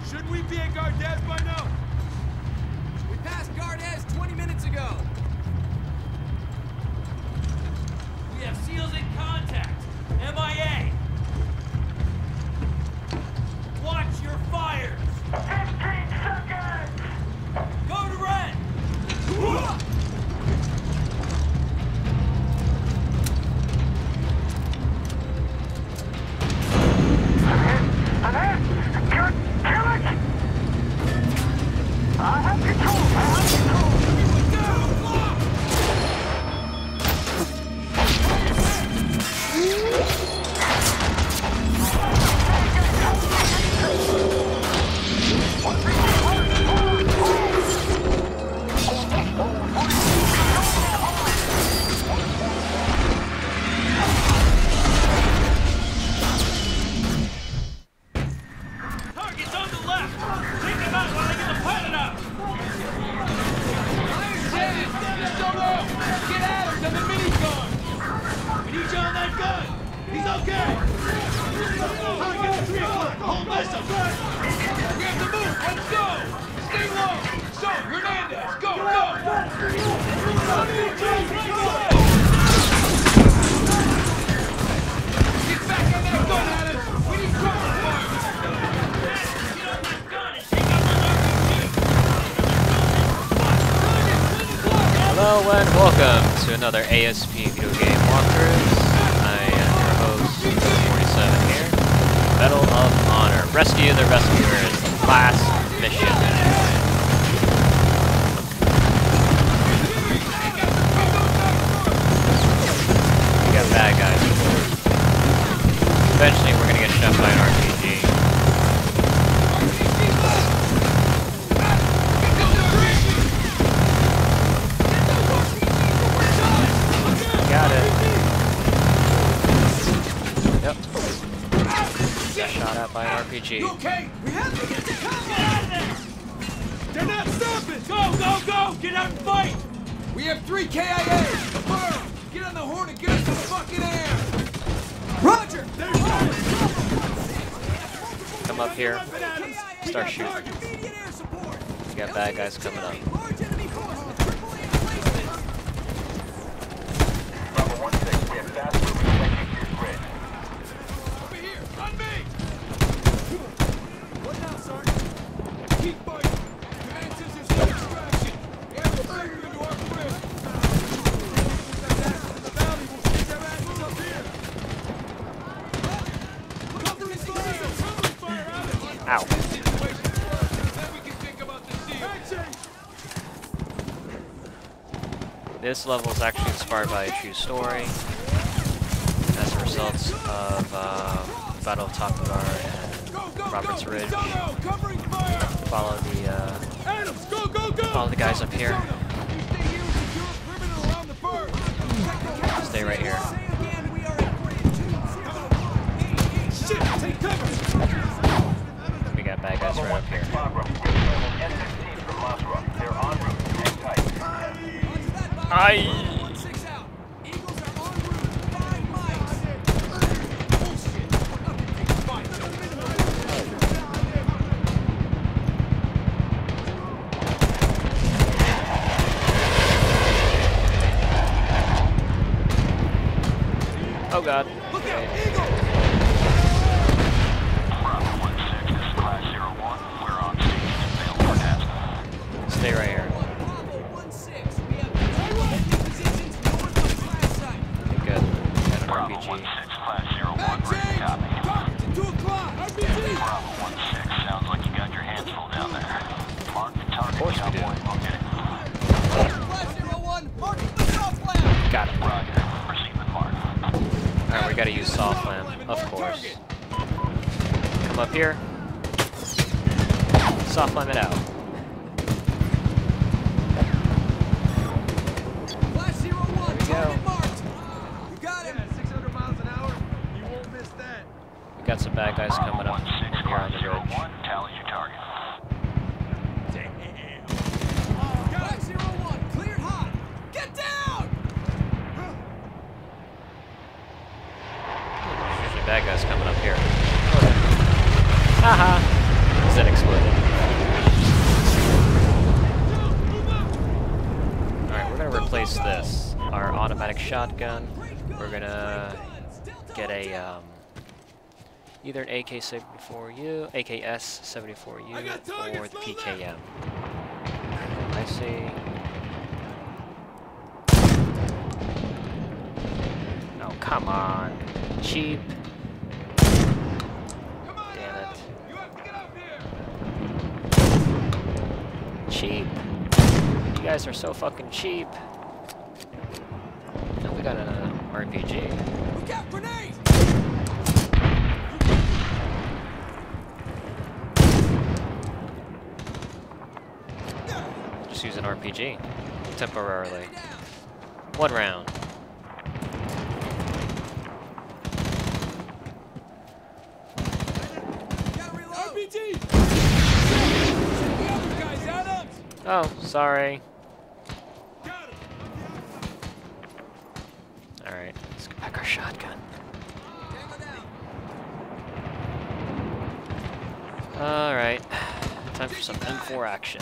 Shouldn't we be at Ghar by now? We passed Ghar 20 minutes ago. We have SEALs in contact. MIA. Watch your fires. 15 seconds. Go to red. I'm hit. Kill it. I have control. Target's on the left. Take them out while I get the pilot out. Get at him! Then the minigun! We need you on that gun. He's okay. Target at 3 o'clock. Hold missile. We have to move! Let's go! Stay low! So, Hernandez, go! Get back on that gun, Adam! We need cover fire! Get on that gun and take out that RPG. Hello and welcome to another ASP video game walkthroughs. I am your host, 47 here. Medal of Honor. Rescue the Rescuers. Last mission. We got bad guys. Eventually we're gonna get shot by an RPG. Got it. Yep. Got shot at by an RPG. You okay? We have to get the cover! Get out of there! They're not stopping! Go! Get out and fight! We have 3 KIA! Affirm! Get on the horn and get us some fucking air! Roger! Come up here. Start shooting. We got bad guys coming up. Bravo 1-6, we have fast moving section to your grid. Over here! On me! What now, Sergeant? Keep fighting! Command says there's no extraction! Airfield into our grid! The valley will see their asses up here! Cover is fire! Cover fire out of here! Ow. Then we can think about the deal! Action! This level is actually inspired by a true story. As a result of Battle of Takur and Robert's Ridge. Covering fire! Follow the Adams, go! follow the guys up here. You stay here and secure a perimeter around the bird! Stay right here. Shit! Take cover! We got bad guys right up here. Bagram, we're traveling N-15 from Masra. They're en route. Hang tight. Aye. Oh god. Look out, Eagle! Bravo 1-6, this is Class 01. We're on station in Vail, Afghanistan. Stay right here. Okay, good. Got an Bravo RPG. 1-6, Class 01, ready to copy. Target to 2 o'clock! RPG! Bravo 1-6, sounds like you got your hands full down there. Mark the target, course we do. cowboy. Okay. Got it. Roger. Proceed with mark. Alright, we gotta use soft lamp, of course. Come up here. Soft lamp it out. There we go. You got him! 600 miles an hour. You won't miss that. We got some bad guys coming Bravo up 1-6, here on Class the ridge. 01, tallies your target. Black 01, cleared hot. Get down! There's usually bad guys coming up here. Haha. Things that exploded. Alright, we're gonna replace this. Our automatic shotgun. We're gonna get a either an AK-74U, AKS-74U, or the PKM. I see. Oh, come on. Cheap. Damn it. Cheap. You guys are so fucking cheap. Oh, we got an RPG. We got grenades! Just use an RPG. Temporarily. 1 round. RPG! The other guys, Adams! Oh, sorry. Alright, let's get back our shotgun. Alright, time for some M4 action.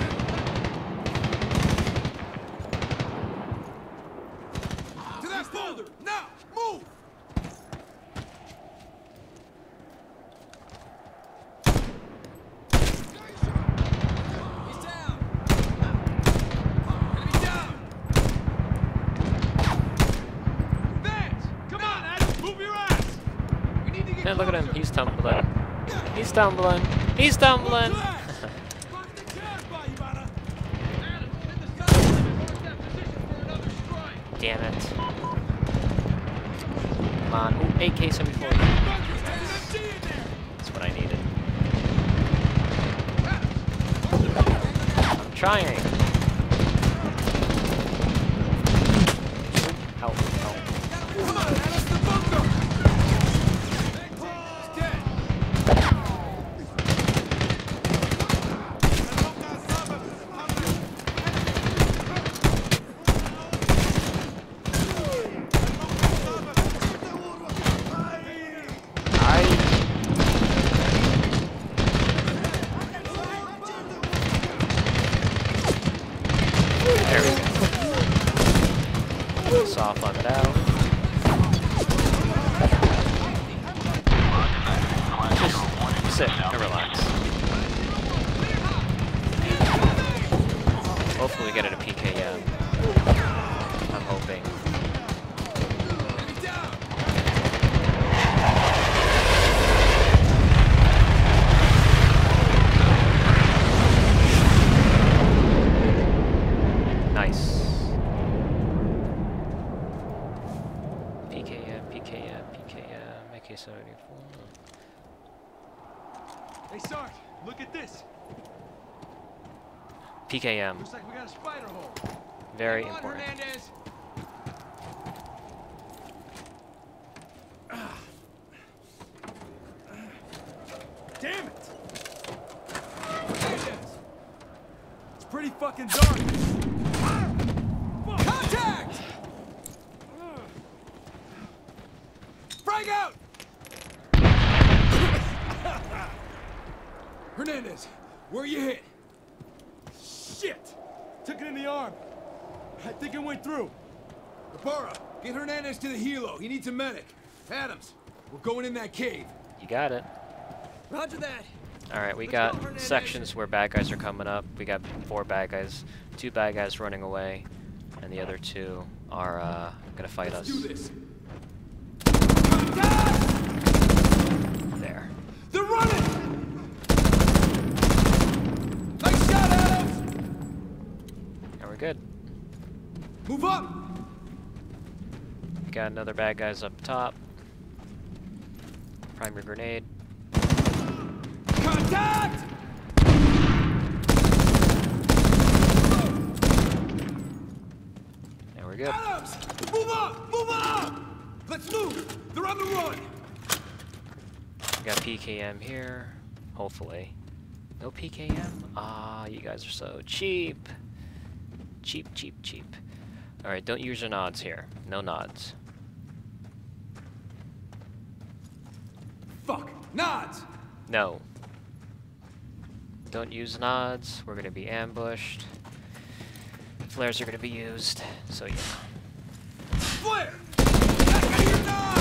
To that boulder! Now! Move! He's down! Enemy down! Vance! Come on, Adam! Move your ass! We need to get Hey, look at him, closer. he's tumbling. He's tumbling. He's tumbling. Damn it. Come on. Ooh, AK-74. That's what I needed. I'm trying. Ow, ow. Come on, Adam, the bunker! He's dead. There we go. Soft on it out. Just sit and relax. Hopefully we get it a PKM. I'm hoping. Nice. PKM, PKM, PKM, AK-74. Hey, Sarge, look at this. PKM, Looks like we got a spider hole. very Come on, important. Hernandez. Damn it! Hernandez. It's pretty fucking dark. Contact! Frag out! Hernandez, where you hit? Shit! Took it in the arm. I think it went through. Ibarra, get Hernandez to the helo. He needs a medic. Adams, we're going in that cave. You got it. Roger that. Alright, we Let's got go, Hernandez. sections where bad guys are coming up. We got 4 bad guys, 2 bad guys running away, and the other 2 are gonna fight us. Do this. There. They're running! Nice shot, Adams! And we're good. Move up! We got another bad guys up top. Prime your grenade. Contact! And we're good. Adams! Move up! Move up! Let's move! They're on the run! We got PKM here. Hopefully. No PKM? Ah, you guys are so cheap. Cheap, cheap, cheap. Alright, don't use your nods here. No nods. Fuck! Nods! No. don't use nods. We're gonna be ambushed. Flares are gonna be used, so yeah. Flare! Back out of your nod!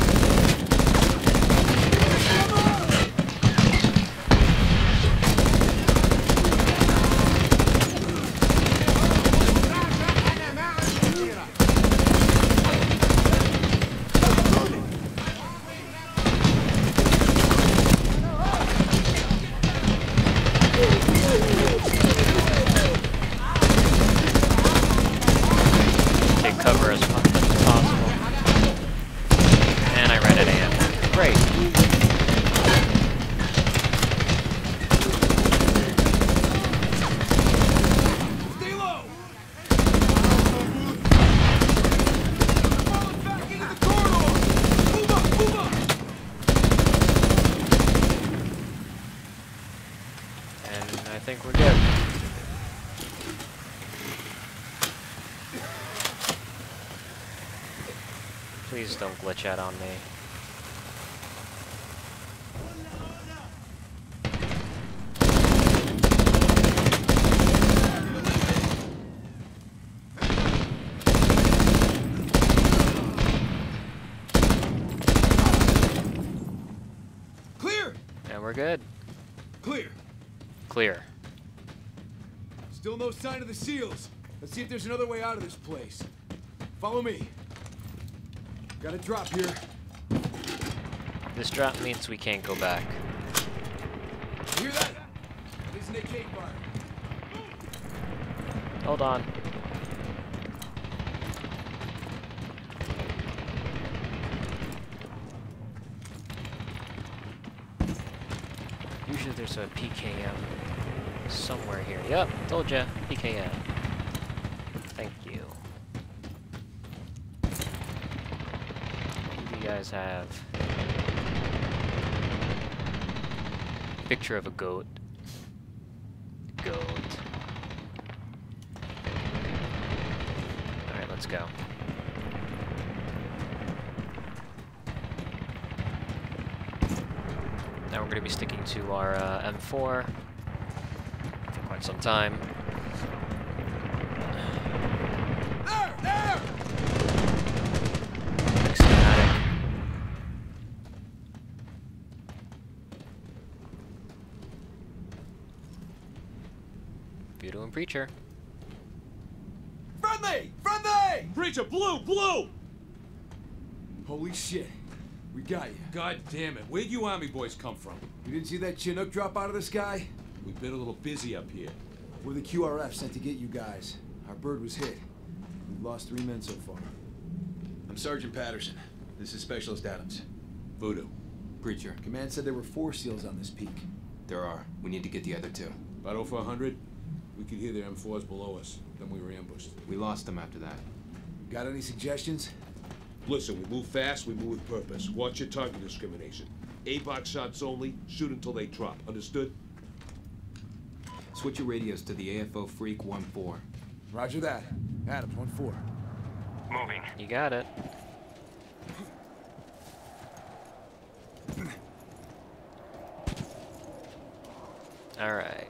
Cover as much as possible. And I ran out of ammo. Great. Stay low! Falling back into the corridor! Move up, move up! And I think we're good. Please don't glitch out on me. Clear! And we're good. Clear. Clear. Still no sign of the SEALs. Let's see if there's another way out of this place. Follow me. Got a drop here. This drop means we can't go back. You hear that? That isn't a cake fire. Hold on. Usually there's a PKM somewhere here. Yep, told ya. PKM. Thank you. What do you guys have? Picture of a goat. Goat. Alright, let's go. Now we're going to be sticking to our M4 for quite some time. There! Schematic. Voodoo and Preacher. Friendly! Friendly! Preacher, blue! Holy shit. We got you. God damn it. Where'd you army boys come from? You didn't see that Chinook drop out of the sky? We've been a little busy up here. We're the QRF sent to get you guys. Our bird was hit. We've lost 3 men so far. I'm Sergeant Patterson. This is Specialist Adams. Voodoo. Preacher. Command said there were 4 SEALs on this peak. There are. We need to get the other 2. About over 100. We could hear their M4s below us. Then we were ambushed. We lost them after that. Got any suggestions? Listen, we move fast, we move with purpose. Watch your target discrimination. A-box shots only. Shoot until they drop. Understood? Switch your radios to the AFO Freak 1-4. Roger that. Adams, 1-4. Moving. You got it. All right.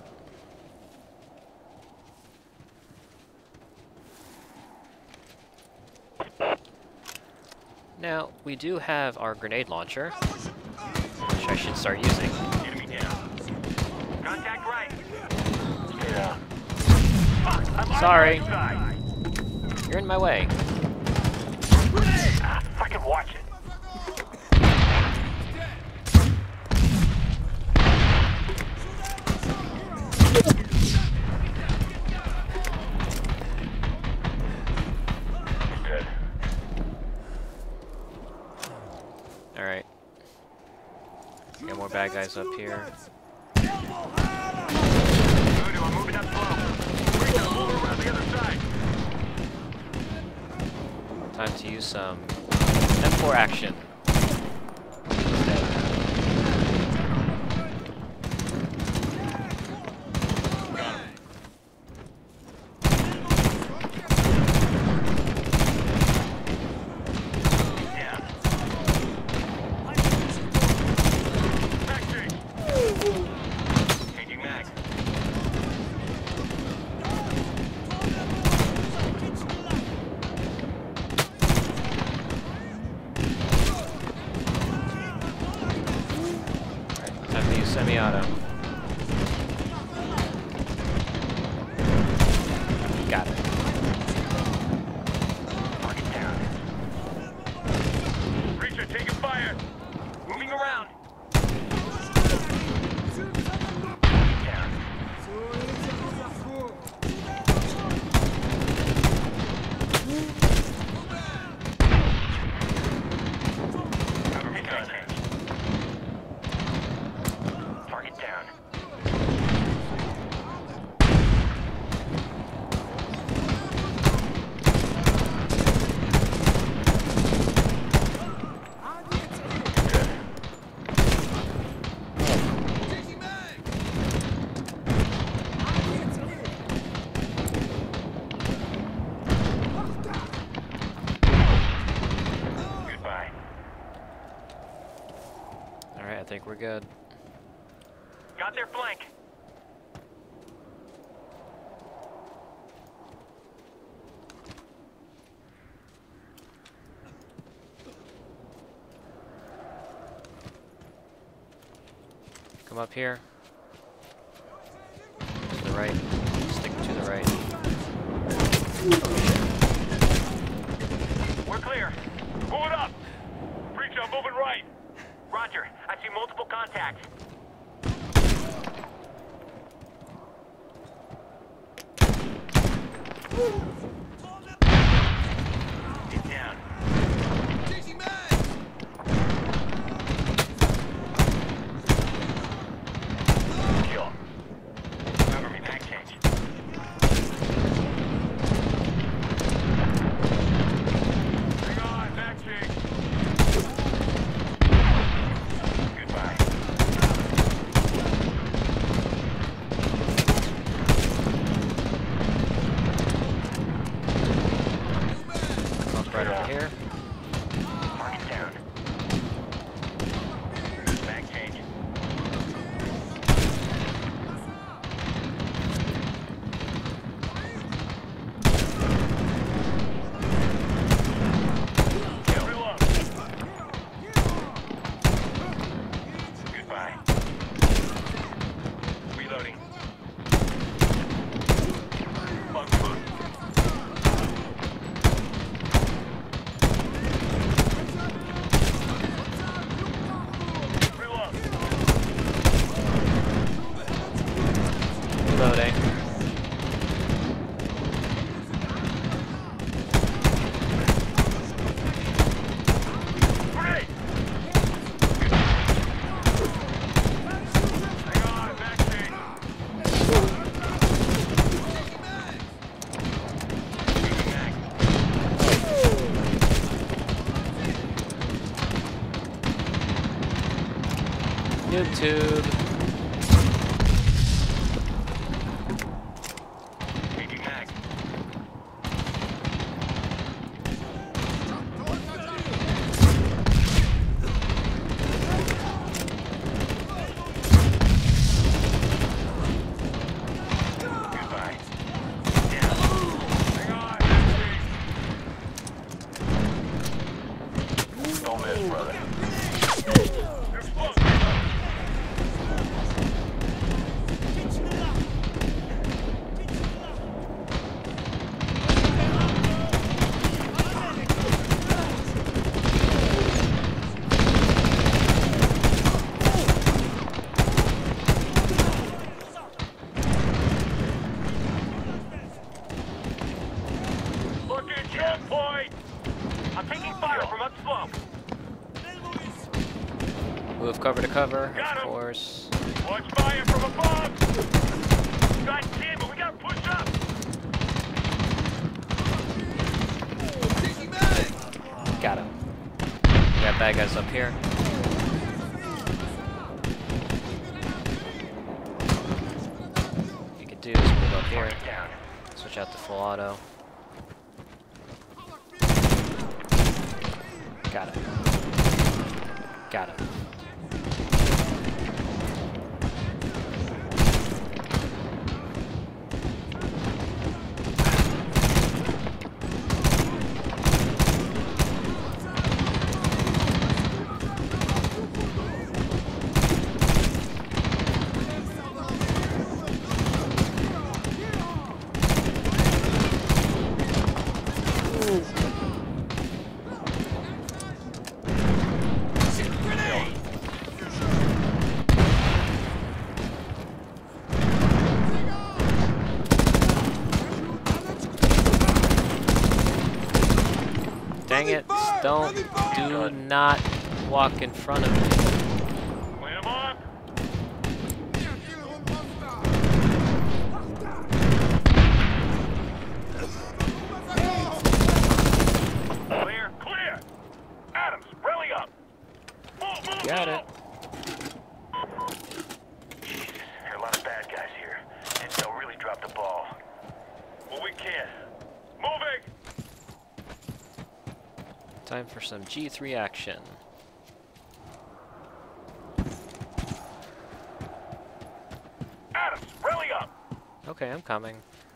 Now, we do have our grenade launcher, which I should start using. Enemy down. Contact right. Yeah. Fuck, I'm Sorry. on the right side. You're in my way. I can watch it. Good. Alright. Got more bad guys up here. Voodoo, I'm moving up slow. We're gonna move around the other side. Time to use some M4 action. auto. Got it. Target down. Preacher, taking fire. Moving around. Down. Cover me, gun. Target down. Goodbye. Alright, I think we're good. Got their flank. Come up here. To the right. Stick to the right. We're clear. Move it up. Preacher, I'm moving right. Roger. I see multiple contacts. Get down. Kill. Cover me, back change. Hang on, back change. Goodbye. Bump right over here. Mark it down. Back change. Kill. Reload. Goodbye. Reloading. Bug foot. Reload. Reloading. Grenade. Hang on, back change. Changing mag. YouTube. Changing mag. Goodbye. Down. Hang on, back change. Don't miss, brother. They're close. Looking jam point. I'm taking fire from upslope. Move cover to cover, Got of him. course. Watch fire from above. God damn it, we gotta push up. Got him. We got bad guys up here. What you could do is move up here. Down. Switch out to full auto. Got it. Got it. dang it. Do not walk in front of me. Clean him up. Clear, clear. Adams, rally up. Move. Got it. Jesus, there are a lot of bad guys here. Intel really dropped the ball. Well, we can't. Moving! Time for some G3 action. Adams, rally up! Okay, I'm coming.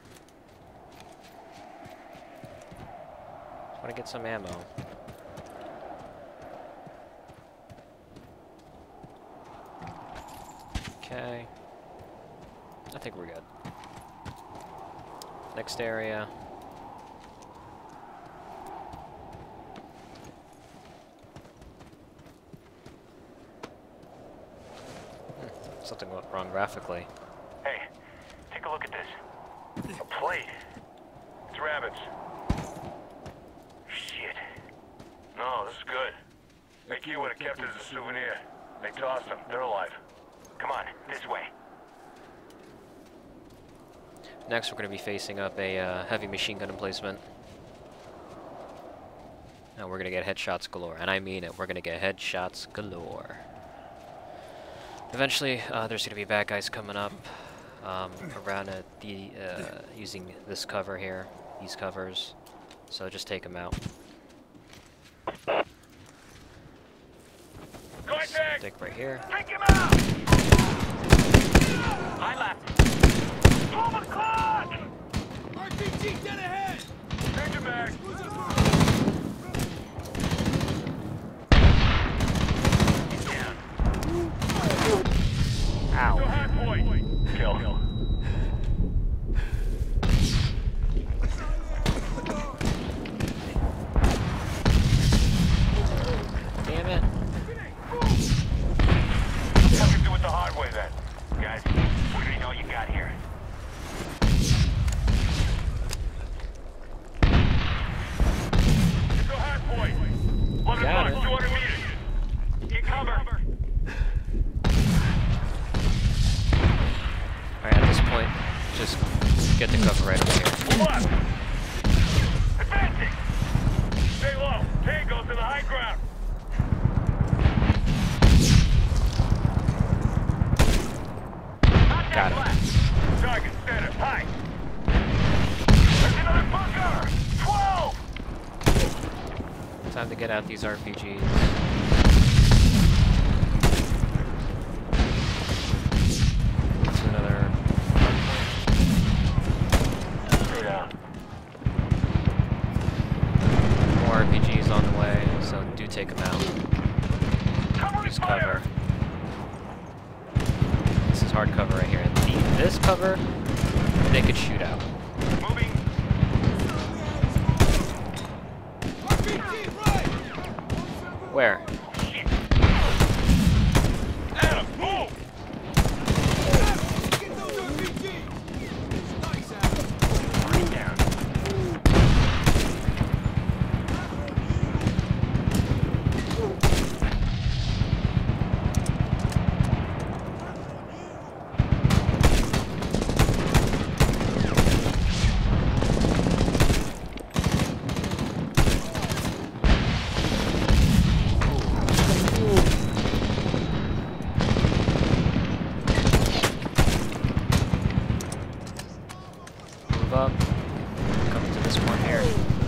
Just want to get some ammo. Okay. I think we're good. Next area. Something went wrong graphically. Hey, take a look at this. A plate. It's rabbits. Shit. No, this is good. MAKO would have kept it as a souvenir. They tossed them. They're alive. Come on, this way. Next, we're going to be facing up a heavy machine gun emplacement. And we're going to get headshots galore. And I mean it. We're going to get headshots galore. Eventually, there's going to be bad guys coming up around using this cover here, these covers. So just take them out. Contact! Stick right here. Take him out! I left. Pull the clock! RPG dead ahead! Change it back. He's down. Ow. Go hard point. Kill. Damn it. Fucking do it the hard way then. Guys, we need all you got here. Go hard point. Loaded Got box, it. 200 meters. Get cover. Alright, at this point, just get the cover right over here. Pull up. Advancing. Stay low. Tango's in the high ground. Got it. Left. Target center. High. There's another bunker. 12. Time to get out these RPGs. That's another. Yeah. More RPGs on the way, so do take them out. Use cover. This is hard cover right here. This cover, they could shoot out. Moving. RPG right! Where? Adam, move. Get those RPGs! Nice, Adam. Bring it down. Move up. Come to this one here.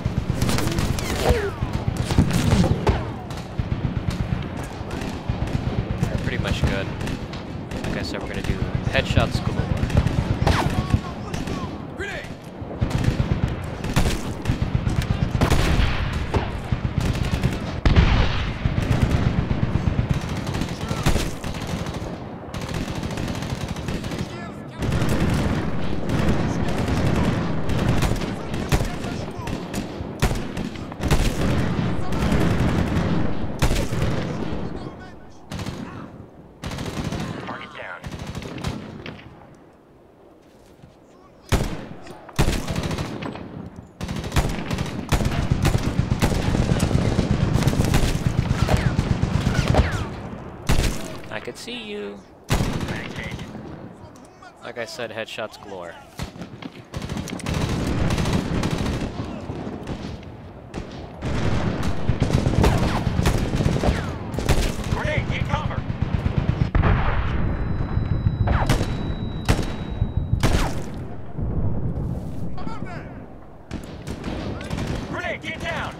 They're pretty much good. Like I said, we're gonna do headshots galore. Grenade! Target down. can see you. Like I said, headshots galore. Grenade, get cover! Grenade, get down!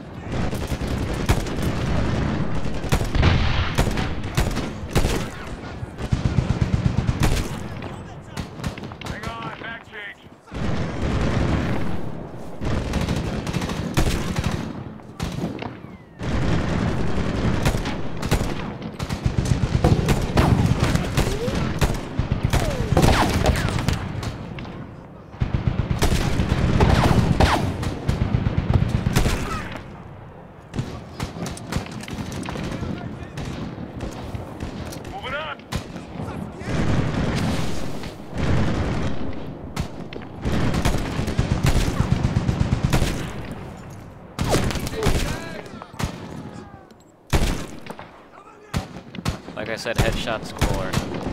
Like I said, headshots galore.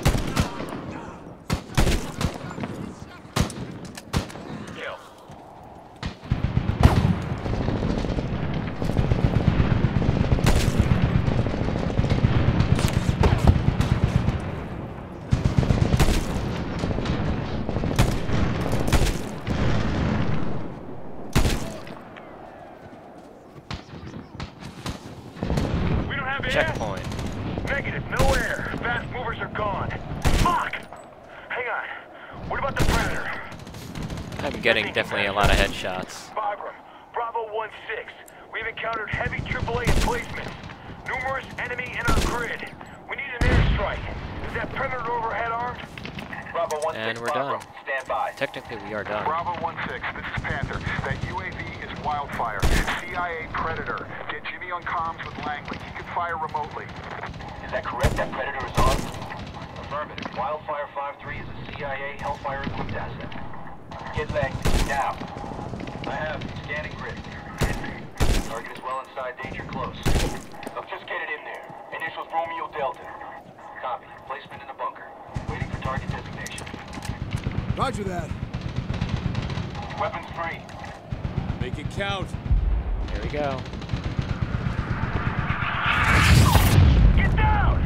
Kill. We don't have air. Checkpoint. Negative, no air. Fast movers are gone. Fuck! Hang on. What about the Predator? I'm getting definitely a lot of headshots. Bagram, Bravo 1-6. We've encountered heavy AAA emplacements. Numerous enemy in our grid. We need an airstrike. Is that Predator overhead armed? Bravo 1-6, And we're done. Stand by. Technically, we are done. Bravo 1-6, this is Panther. That UAV is Wildfire. CIA Predator. Get Jimmy on comms with Langley. He can fire remotely. Is that correct? That Predator is on? Affirmative. Wildfire 5-3 is a CIA Hellfire equipped asset. Get Langley, now. I have scanning grid. Target is well inside, danger close. I've just get it in there. Initials Romeo Delta. Copy. Placement in the bunker. Waiting for target designation. Roger that. Weapons free. Make it count. Here we go. Get down!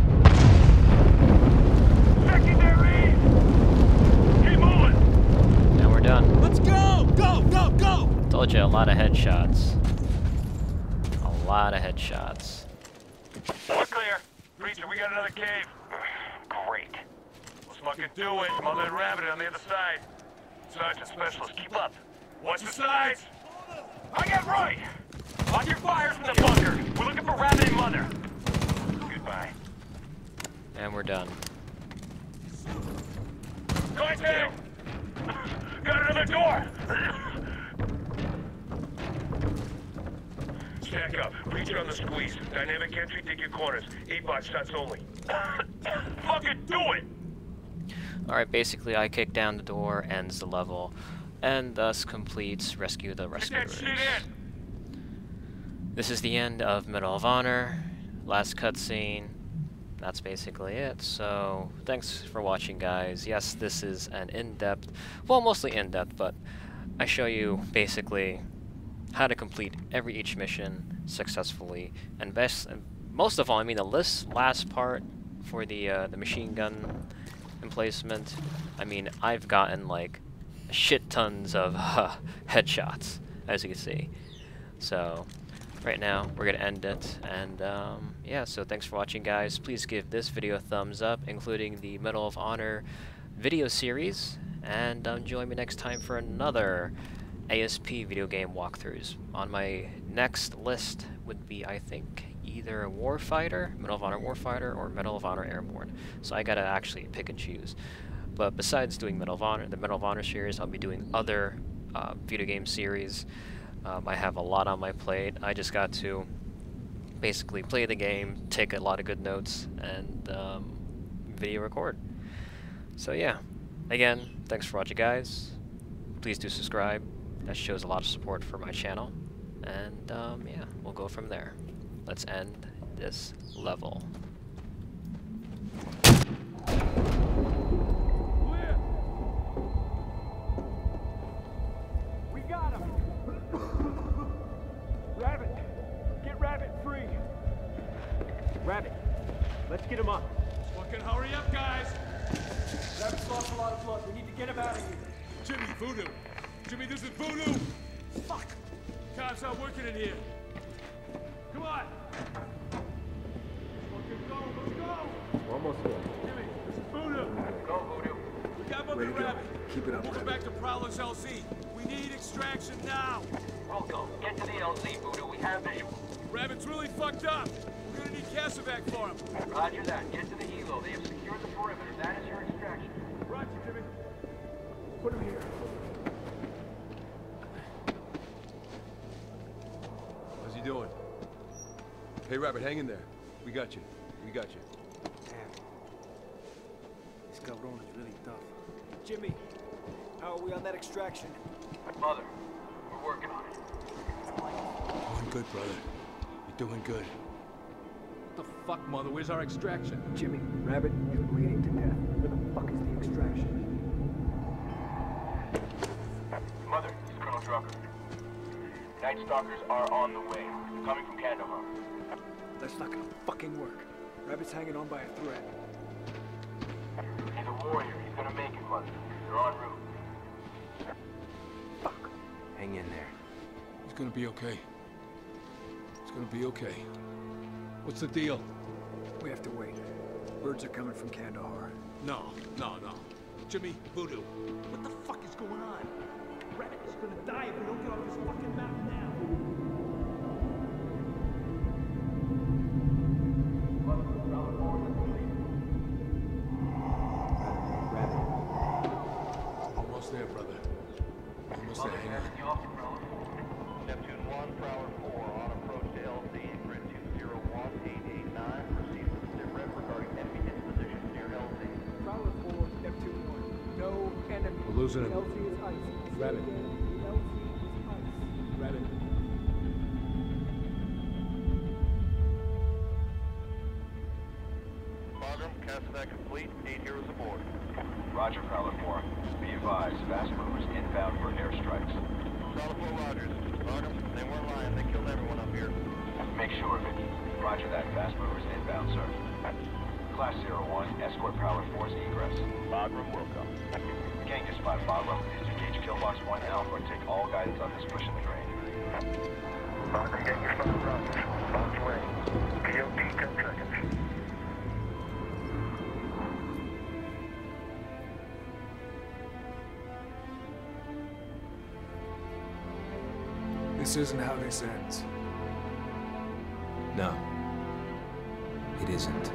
Secondary! Keep moving! Now we're done. Let's go! Go! Go! Go! Told you, a lot of headshots. A lot of headshots. We're clear. Preacher, we got another cave. Great. Let's fucking do it. Mother and Rabbit on the other side. Sergeant Specialist, keep up. Watch the sides. I get right. On your fire from the bunker. We're looking for Rabbit and Mother. Goodbye. And we're done. Going to. Got another door. Stack up. Preacher on the squeeze. Dynamic entry, take your corners. 8-bot shots only. Fucking do it! Alright, basically I kick down the door, ends the level, and thus completes Rescue the Rescuers. Get that shit in! This is the end of Medal of Honor, last cutscene. That's basically it. So, thanks for watching, guys. Yes, this is an in-depth, well, mostly in-depth, but I show you basically how to complete each mission successfully, and most of all, I mean the last part for the machine gun emplacement. I mean, I've gotten like shit tons of headshots, as you can see. So right now we're gonna end it, and yeah, so thanks for watching, guys. Please give this video a thumbs up, including the Medal of Honor video series, and join me next time for another ASP video game walkthroughs. On my next list would be, I think, either Warfighter, Medal of Honor Warfighter, or Medal of Honor Airborne. So I gotta actually pick and choose. But besides doing Medal of Honor, the Medal of Honor series, I'll be doing other video game series. I have a lot on my plate. I just got to basically play the game, take a lot of good notes, and video record. So yeah, again, thanks for watching, guys. Please do subscribe. That shows a lot of support for my channel. And yeah, we'll go from there. Let's end this level. We need to get him out of here. Jimmy, Voodoo. Jimmy, this is Voodoo. Fuck! Cops are working in here. Come on. Let's go. We're almost there. Jimmy, this is Voodoo. Go, Voodoo. We got him up in Rabbit. Keep it up, Moving back to Prowler's LZ. We need extraction now. Welcome. Get to the LZ, Voodoo. We have visual. Rabbit's really fucked up. We're gonna need Casevac for him. Roger that. Get to the helo. They have secured the perimeter. That is your extraction. Roger, Jimmy. Put him here. How's he doing? Hey, Rabbit, hang in there. We got you. We got you. Damn. This cabron is really tough. Jimmy, how are we on that extraction? Mother, we're working on it. Doing good, brother. You're doing good. What the fuck, Mother? Where's our extraction? Jimmy, Rabbit is bleeding to death. Where the fuck is the extraction? Mother, this is Colonel Drucker. Night Stalkers are on the way. Coming from Kandahar. That's not gonna fucking work. Rabbit's hanging on by a thread. He's a warrior. He's gonna make it, Mother. They're en route. Fuck. Hang in there. He's gonna be okay. It's gonna be okay. What's the deal? We have to wait. Birds are coming from Kandahar. No. Jimmy, Voodoo. What the fuck is going on? Rabbit is gonna die if we don't get off this fucking map now. Almost there, brother. Almost there. Hang on. Neptune 1, Prowler 4, on approach to LZ, grid 201889. Proceed with sit rep regarding enemy disposition near LZ. Prowler 4, Neptune 1. No enemy. We're losing him. LZ is ice. Rabbit. LZ is ice. Rabbit. Bagram, Casevac complete, 8 heroes aboard. Roger, Prowler 4. Be advised, fast movers inbound for airstrikes. Solid 4 Rogers. Bagram, they weren't lying, they killed everyone up here. Make sure of it. Roger that. Fast movers inbound, sir. Class 01, escort Prowler 4's egress. Bagram will come. Gang just spot Bagram. Disengage Killbox 1 Alpha and take all guidance on this push in the grain. Bagram, get your phone Rogers. On its way. POT 10 seconds. This isn't how this ends. No, it isn't.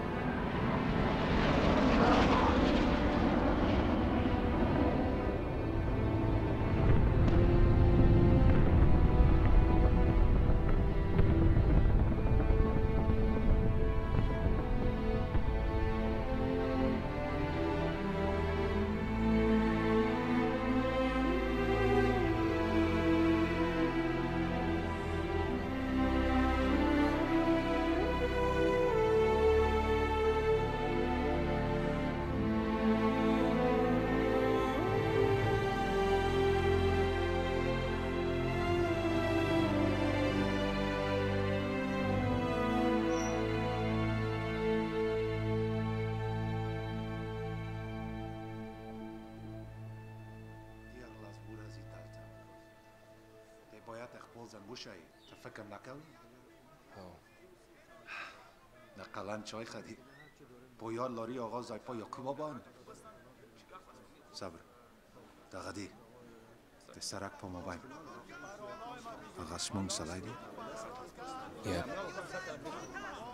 باید اخبار زنبوشه تفکر نکن؟ نقلن چای خدی باید لاری آقا زیپا یا کوبابان صبر دغدی تسرک پا مبایم آقا سمونگ سلایدی Yeah.